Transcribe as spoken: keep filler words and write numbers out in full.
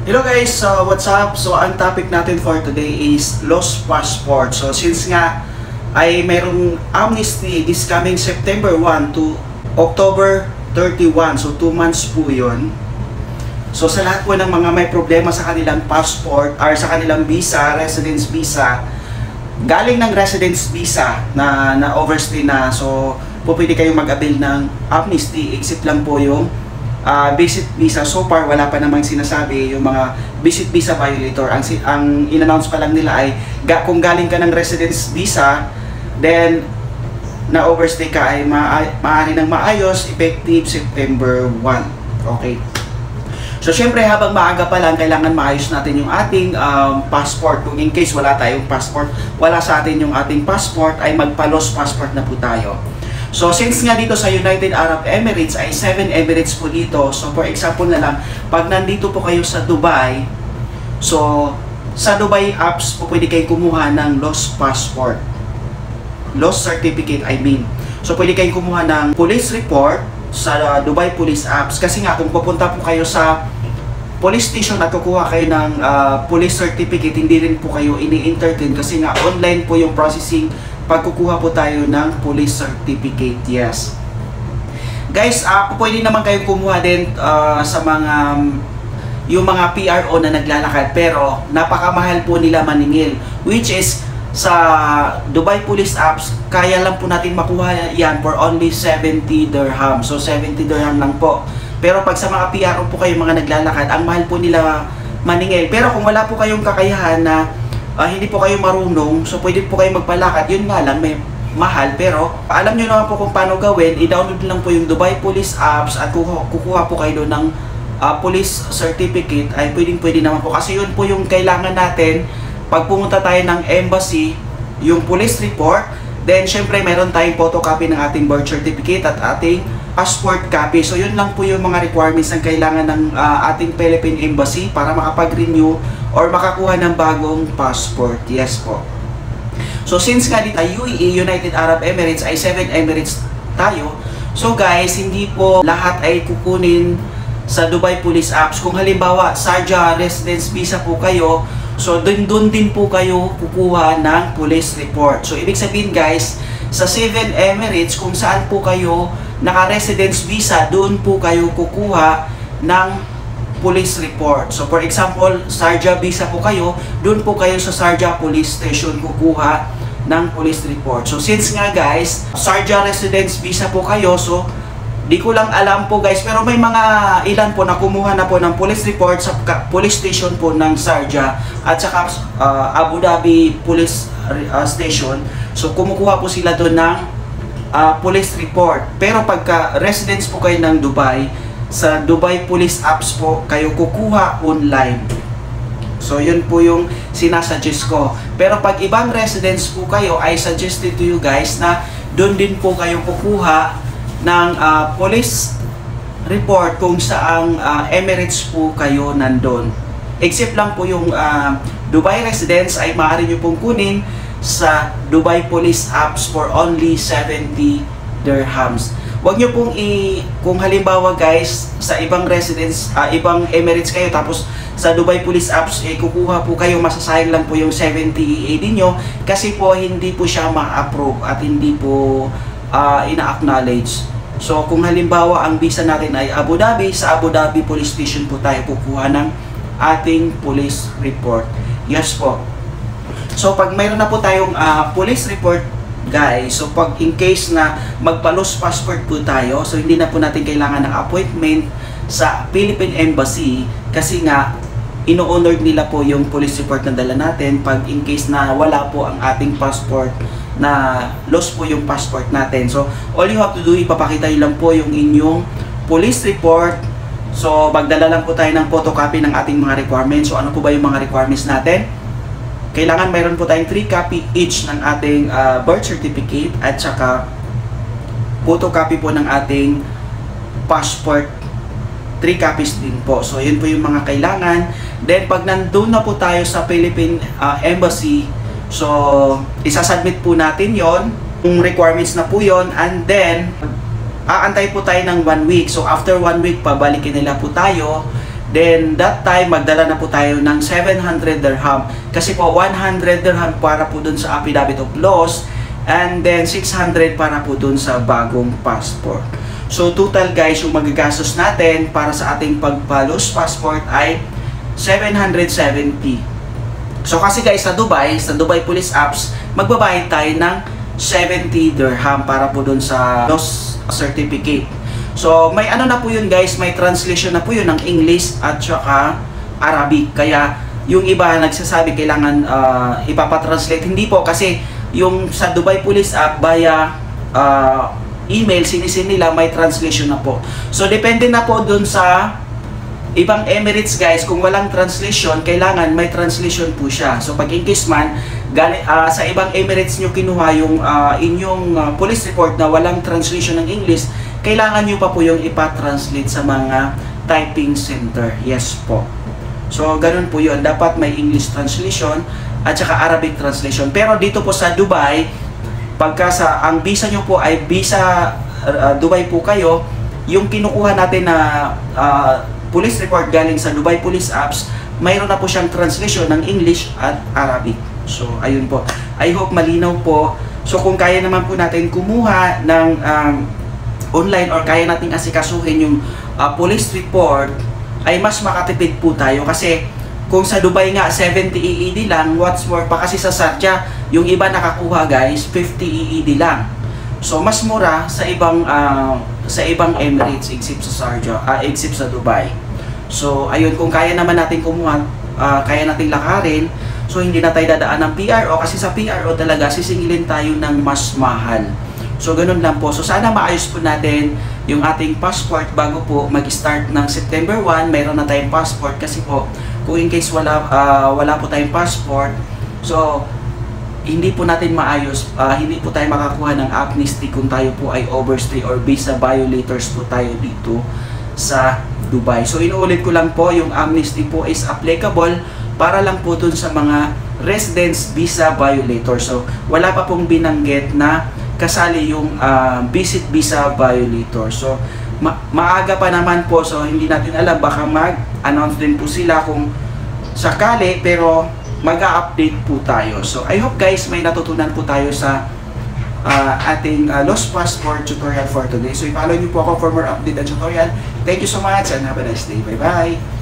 Hello guys, uh, what's up? So ang topic natin for today is lost passport. So since nga ay mayroong amnesty this coming September first to October thirty-first, so two months po yun. So sa lahat po ng mga may problema sa kanilang passport or sa kanilang visa, residence visa, galing ng residence visa na, na overstay na, so po pwede kayong mag-avail ng amnesty, except lang po yung Uh, visit visa. So far wala pa namang sinasabi yung mga visit visa violator. Ang, ang in-announce pa lang nila ay ga, kung galing ka ng residence visa, then na overstay ka ay ma maaari ng maayos, effective September first. Okay. So syempre habang maaga pa lang, kailangan maayos natin yung ating um, passport. Kung in case wala tayong passport, wala sa atin yung ating passport, ay magpa-lost passport na po tayo. So since nga dito sa United Arab Emirates ay seven Emirates po dito. So for example na lang, pag nandito po kayo sa Dubai, so sa Dubai apps po pwede kayong kumuha ng lost passport. Lost certificate I mean. So pwede kayong kumuha ng police report sa Dubai police apps. Kasi nga kung pupunta po kayo sa police station at kukuha kayo ng uh, police certificate, hindi rin po kayo ini-entertain kasi nga online po yung processing pagkukuha po tayo ng police certificate. Yes. Guys, uh, pwede naman kayong kumuha din uh, sa mga um, yung mga P R O na naglalakad, pero napakamahal po nila maningil, which is sa Dubai Police Apps, kaya lang po natin makuha yan for only seventy dirham. So seventy dirham lang po. Pero pag sa mga P R O po kayo mga naglalakad, ang mahal po nila maningil. Pero kung wala po kayong kakayahan na Uh, hindi po kayo marunong, so pwede po kayo magpalakad. Yun nga lang, may mahal, pero alam nyo naman po kung paano gawin. I-download lang po yung Dubai Police Apps at kukuha, kukuha po kayo doon ng uh, police certificate. Ay pwedeng pwede naman po, kasi yun po yung kailangan natin pag pumunta tayo ng embassy, yung police report. Then syempre meron tayong photocopy ng ating birth certificate at ating passport copy. So yun lang po yung mga requirements na kailangan ng uh, ating Philippine Embassy para makapag-renew or makakuha ng bagong passport. Yes po. So since nga dito U A E, United Arab Emirates ay seven Emirates tayo, so guys, hindi po lahat ay kukunin sa Dubai Police Apps. Kung halimbawa Sharjah residence visa po kayo, so dun, dun din po kayo kukuha ng police report. So ibig sabihin guys, sa seven Emirates kung saan po kayo naka-residence visa, doon po kayo kukuha ng police report. So for example, Sharjah visa po kayo, doon po kayo sa Sharjah Police Station kukuha ng police report. So since nga guys, Sharjah residence visa po kayo, so di ko lang alam po guys, pero may mga ilan po na kumuha na po ng police report sa police station po ng Sharjah at saka uh, Abu Dhabi Police uh, Station. So kumukuha po sila doon ng uh, police report. Pero pagka residence po kayo ng Dubai, sa Dubai Police Apps po kayo kukuha online. So yun po yung sinasuggest ko. Pero pag ibang residence po kayo, I suggested to you guys na doon din po kayo kukuha ng uh, police report kung saang uh, Emirates po kayo nandun. Except lang po yung uh, Dubai residence ay maaari nyo pong kunin sa Dubai Police Apps for only seventy dirhams. Huwag nyo pong i... Kung halimbawa guys, sa ibang residence, uh, ibang Emirates kayo, tapos sa Dubai Police Apps, eh, kukuha po kayo, masasayang lang po yung seventy E A D nyo, kasi po hindi po siya ma-approve at hindi po uh, ina-acknowledge. So kung halimbawa ang visa natin ay Abu Dhabi, sa Abu Dhabi Police Station po tayo kukuha ng ating police report. Yes po. So pag mayroon na po tayong uh, police report guys, so pag in case na magpa-lost passport po tayo, so hindi na po natin kailangan ng appointment sa Philippine Embassy kasi nga ino-honor nila po yung police report na dala natin pag in case na wala po ang ating passport, na lost po yung passport natin. So all you have to do, ipapakita nyo lang po yung inyong police report. So magdala lang po tayo ng photocopy ng ating mga requirements. So ano po ba yung mga requirements natin? Kailangan mayroon po tayong three copy each ng ating uh, birth certificate at saka photocopy po ng ating passport. three copies din po. So yun po yung mga kailangan. Then pag nandun na po tayo sa Philippine uh, Embassy, so isasubmit po natin yon, yung requirements na po yon, and then aantay po tayo ng one week. So after one week, pabalikin nila po tayo Then that time magdala na po tayo ng seven hundred dirham kasi po one hundred dirham para po dun sa affidavit of loss and then six hundred para po dun sa bagong passport. So total guys, yung magagastos natin para sa ating pagpa-lost passport ay seven hundred seventy. So kasi guys, sa Dubai, sa Dubai Police Apps, magbabayad tayo ng seventy dirham para po dun sa lost certificate. So, may ano na po yun guys, may translation na po yun ng English at saka Arabic. Kaya, yung iba nagsasabi kailangan uh, ipapatranslate. Hindi po kasi yung sa Dubai Police App via uh, email, sinisin nila may translation na po. So, depende na po dun sa ibang Emirates guys, kung walang translation, kailangan may translation po siya. So, pag in case man, gali, uh, sa ibang Emirates nyo kinuha yung uh, inyong uh, police report na walang translation ng English, kailangan nyo pa po yung ipa-translate sa mga typing center. Yes po. So, ganun po yun. Dapat may English translation at saka Arabic translation. Pero dito po sa Dubai, pagka sa, ang visa nyo po ay visa uh, Dubai po kayo, yung kinukuha natin na uh, police report galing sa Dubai Police Apps, mayroon na po siyang translation ng English at Arabic. So, ayun po. I hope malinaw po. So, kung kaya naman po natin kumuha ng um, online or kaya nating asikasuhin yung uh, police report, ay mas makatipid po tayo kasi kung sa Dubai nga seventy E E D lang, what's more pa kasi sa Sharjah yung iba nakakuha guys fifty E E D lang. So mas mura sa ibang uh, sa ibang Emirates except sa Sharjah, uh, except sa Dubai. So ayun, kung kaya naman natin kumuha, uh, kaya nating lakarin, so hindi na tayo dadaan ng P R O kasi sa P R O talaga sisingilin tayo ng mas mahal. So, ganun lang po. So, sana maayos po natin yung ating passport bago po mag-start ng September one. Mayroon na tayong passport kasi po, kung in case wala, uh, wala po tayong passport, so, hindi po natin maayos, uh, hindi po tayo makakuha ng amnesty kung tayo po ay overstay or visa violators po tayo dito sa Dubai. So, inuulit ko lang po, yung amnesty po is applicable para lang po dun sa mga residence visa violators. So, wala pa pong binanggit na kasali yung uh, visit visa violator. So, ma maaga pa naman po. So, hindi natin alam. Baka mag-announce din po sila kung sakali. Pero, mag-a-update po tayo. So, I hope guys may natutunan po tayo sa uh, ating uh, lost passport tutorial for today. So, i-follow niyo po ako for more update and tutorial. Thank you so much and have a nice day. Bye-bye!